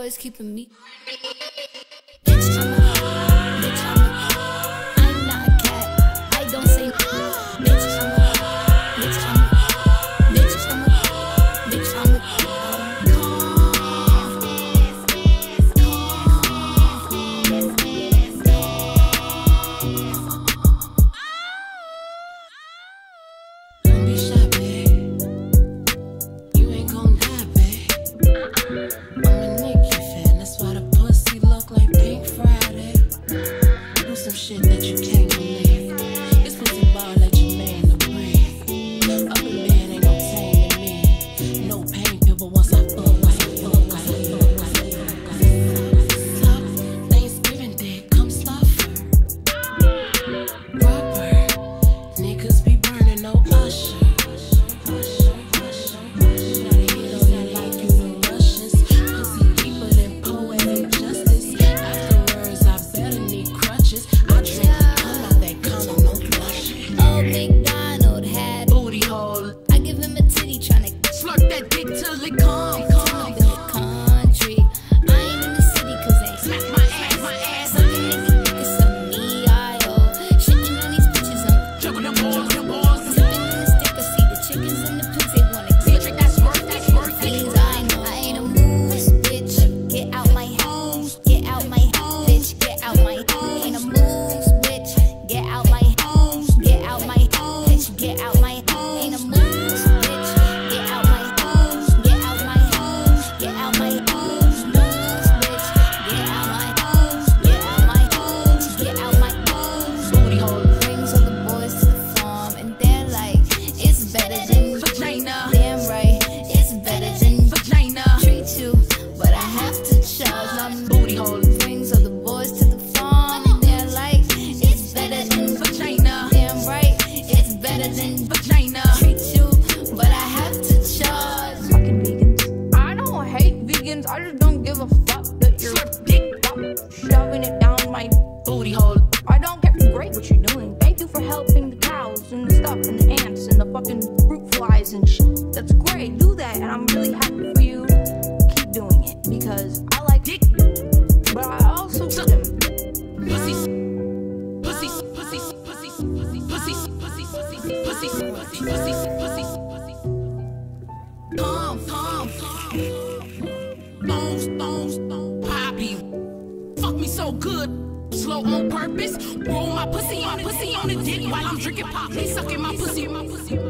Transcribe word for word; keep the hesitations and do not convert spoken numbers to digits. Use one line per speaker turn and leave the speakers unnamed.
boys keeping me. Bitch, I'm a, bitch, I'm a, I'm not a cat. I don't say, bitch, I'm a, bitch, I'm a, bitch, I'm a, bitch, I'm a. Don't be shy, babe. You ain't gon' die, babe. I'm a Nicki fan, that's why the pussy look like Pink Friday. Do some shit that you can't believe. This pussy ball let your man to breathe. Up in bed ain't no taming me. No pain pill, but once I fuck, once I fuck, once I fuck, once I fuck. Slow, Thanksgiving dick, come sluffer. Rubber, niggas be burning, no usher. McDonald had booty hole. I give him a titty tryna slurp that dick till it come. I'm in the country, I ain't in the city cause they smack my ass, my ass. Suck a nigga, nigga, suck me, I oh. Shitting on these bitches, I'm juggling them balls, them balls. Sipping in the stick, I see the chickens in the pigs, they wanna get trick. That's worth, that's worth things I know. I ain't a moose, bitch. Get out my house, get out my house, bitch. Get out my house. Ain't a moose, bitch. Get out my house, get out my house, bitch. Get out my house. Ain't a moose, bitch. Get out my house, get out my house, get out my house, moose, bitch. Get out my house, get out my house, get out my house. Booty hole brings all the boys to the farm, and they're like, it's better than vagina. Damn right, it's better than vagina. Treat you, but I have to charge. My booty hole brings all the boys to the farm, and they're like, it's better than vagina. Damn right, it's better than vagina. Treat you, but I have to charge.
Fucking vegans. I don't hate vegans, I just don't give a fuck that you're shoving it down my
Booty hole.
I don't care. Great what you're doing. Thank you for helping the cows and the stuff and the ants and the fucking fruit flies and shit. That's great. Do that, and I'm really happy for you. Keep doing it because I like dick, but I also do them.
Pussies, pussies, pussies, pussies, pussies, pussies, pussies, pussies, pussies, pussies, pussies. Come, come, come. Bones, bones, bones. Poppy, fuck me so good. Slow on purpose. Roll my pussy on pussy on the dick while I'm drinking pop. They sucking my pussy, my pussy.